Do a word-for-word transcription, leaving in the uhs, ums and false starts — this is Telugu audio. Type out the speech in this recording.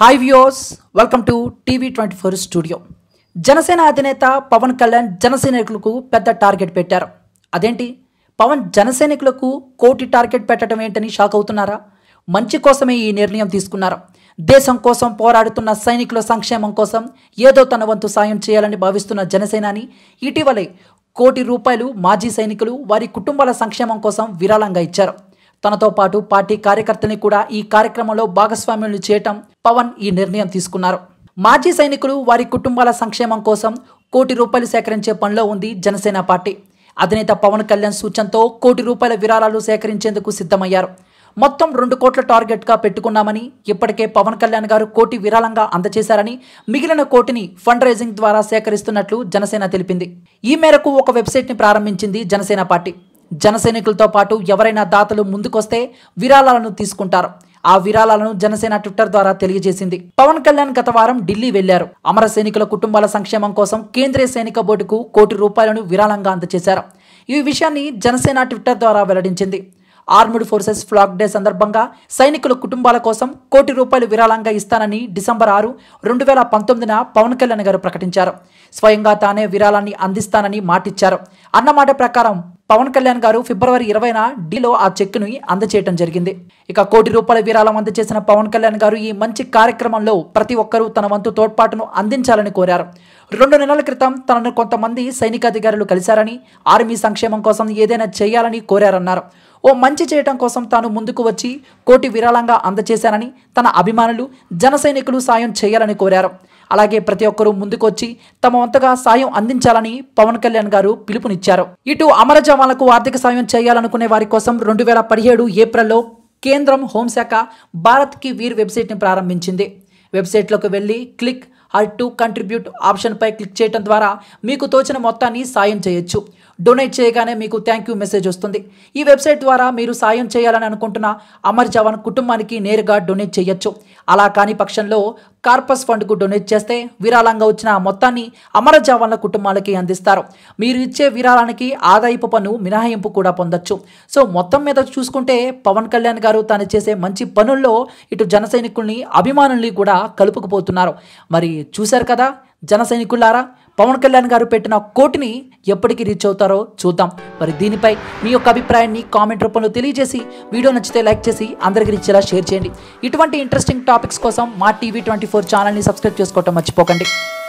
Hi viewers, welcome to T V twenty-four Studio. Janasena అధినేత పవన్ కళ్యాణ్ జనసైనికులకు పెద్ద టార్గెట్ పెట్టారు. అదేంటి పవన్ జనసైనికులకు కోటి టార్గెట్ పెట్టడం ఏంటని షాక్ అవుతున్నారా? మంచి కోసమే ఈ నిర్ణయం తీసుకున్నారు. దేశం కోసం పోరాడుతున్న సైనికుల సంక్షేమం కోసం ఏదో తన వంతు సాయం చేయాలని భావిస్తున్న జనసేనాని ఇటీవలే కోటి రూపాయలు మాజీ సైనికులు వారి కుటుంబాల సంక్షేమం కోసం విరాళంగా ఇచ్చారు. తనతో పాటు పార్టీ కార్యకర్తల్ని కూడా ఈ కార్యక్రమంలో భాగస్వామ్యులు చేయటం పవన్ ఈ నిర్ణయం తీసుకున్నారు. మాజీ సైనికులు వారి కుటుంబాల సంక్షేమం కోసం కోటి రూపాయలు సేకరించే పనిలో ఉంది జనసేన పార్టీ. అధినేత పవన్ కళ్యాణ్ సూచనతో కోటి రూపాయల విరాళాలు సేకరించేందుకు సిద్ధమయ్యారు. మొత్తం రెండు కోట్ల టార్గెట్గా పెట్టుకున్నామని, ఇప్పటికే పవన్ కళ్యాణ్ గారు కోటి విరాళంగా అందజేశారని, మిగిలిన కోటిని ఫండ్ రైజింగ్ ద్వారా సేకరిస్తున్నట్లు జనసేన తెలిపింది. ఈ మేరకు ఒక వెబ్సైట్ని ప్రారంభించింది జనసేన పార్టీ. జనసైనికులతో పాటు ఎవరైనా దాతలు ముందుకొస్తే విరాళాలను తీసుకుంటారు. ఆ విరాళాలను జనసేన ట్విట్టర్ ద్వారా తెలియజేసింది. పవన్ కళ్యాణ్ గత వారం ఢిల్లీ వెళ్లారు. అమర సైనికుల కుటుంబాల సంక్షేమం కోసం కేంద్రీయ సైనిక బోర్డుకు కోటి రూపాయలను విరాళంగా అందజేశారు. ఈ విషయాన్ని జనసేన ట్విట్టర్ ద్వారా వెల్లడించింది. ఆర్మ్డ్ ఫోర్సెస్ ఫ్లాగ్ డే సందర్భంగా సైనికుల కుటుంబాల కోసం కోటి రూపాయలు విరాళంగా ఇస్తానని డిసెంబర్ ఆరు రెండు వేల పంతొమ్మిదిన పవన్ కళ్యాణ్ గారు ప్రకటించారు. స్వయంగా తానే విరాళాన్ని అందిస్తానని మాటిచ్చారు. అన్నమాట ప్రకారం పవన్ కళ్యాణ్ గారు ఫిబ్రవరి ఇరవైన ఢిల్లీలో ఆ చెక్కును అందజేయడం జరిగింది. ఇక కోటి రూపాయల విరాళం అందజేసిన పవన్ కళ్యాణ్ గారు ఈ మంచి కార్యక్రమంలో ప్రతి ఒక్కరూ తన వంతు తోడ్పాటును అందించాలని కోరారు. రెండు నెలల క్రితం తనను కొంతమంది సైనికాధికారులు కలిశారని, ఆర్మీ సంక్షేమం కోసం ఏదైనా చేయాలని కోరారన్నారు. ఓ మంచి చేయటం కోసం తాను ముందుకు వచ్చి కోటి విరాళంగా అందజేశానని, తన అభిమానులు జన సైనికులు సాయం చేయాలని కోరారు. అలాగే ప్రతి ఒక్కరూ ముందుకొచ్చి తమ వంతుగా సాయం అందించాలని పవన్ కళ్యాణ్ గారు పిలుపునిచ్చారు. ఇటు అమర జవాన్లకు ఆర్థిక సాయం చేయాలనుకునే వారి కోసం రెండు వేల పదిహేడు ఏప్రిల్లో కేంద్రం హోంశాఖ భారత్ కి వీర్ వెబ్సైట్ని ప్రారంభించింది. వెబ్సైట్లోకి వెళ్ళి క్లిక్ హర్ టు కంట్రిబ్యూట్ ఆప్షన్పై క్లిక్ చేయడం ద్వారా మీకు తోచిన మొత్తాన్ని సాయం చేయొచ్చు. డొనేట్ చేయగానే మీకు థ్యాంక్ యూ మెసేజ్ వస్తుంది. ఈ వెబ్సైట్ ద్వారా మీరు సాయం చేయాలని అనుకుంటున్న అమర్ జవాన్ కుటుంబానికి నేరుగా డొనేట్ చేయొచ్చు. అలా కాని పక్షంలో కార్పస్ ఫండ్కు డొనేట్ చేస్తే విరాళంగా వచ్చిన మొత్తాన్ని అమర జవాన్ల కుటుంబాలకి అందిస్తారు. మీరు ఇచ్చే విరాళానికి ఆదాయపు పన్ను మినహాయింపు కూడా పొందొచ్చు. సో మొత్తం మీద చూసుకుంటే పవన్ కళ్యాణ్ గారు తాను చేసే మంచి పనుల్లో ఇటు జన సైనికుల్ని అభిమానుల్ని కూడా కలుపుకుపోతున్నారు. మరి చూశారు కదా జన సైనికులారా, పవన్ కళ్యాణ్ గారు పెట్టిన కోటిని ఎప్పటికి రీచ్ అవుతారో చూద్దాం. మరి దీనిపై మీ యొక్క అభిప్రాయాన్ని కామెంట్ రూపంలో తెలియజేసి, వీడియో నచ్చితే లైక్ చేసి అందరికీ రీచేలా షేర్ చేయండి. ఇటువంటి ఇంట్రెస్టింగ్ టాపిక్స్ కోసం మా టీవీ ట్వంటీ ఫోర్ ఛానల్ని సబ్స్క్రైబ్ చేసుకోవటం మర్చిపోకండి.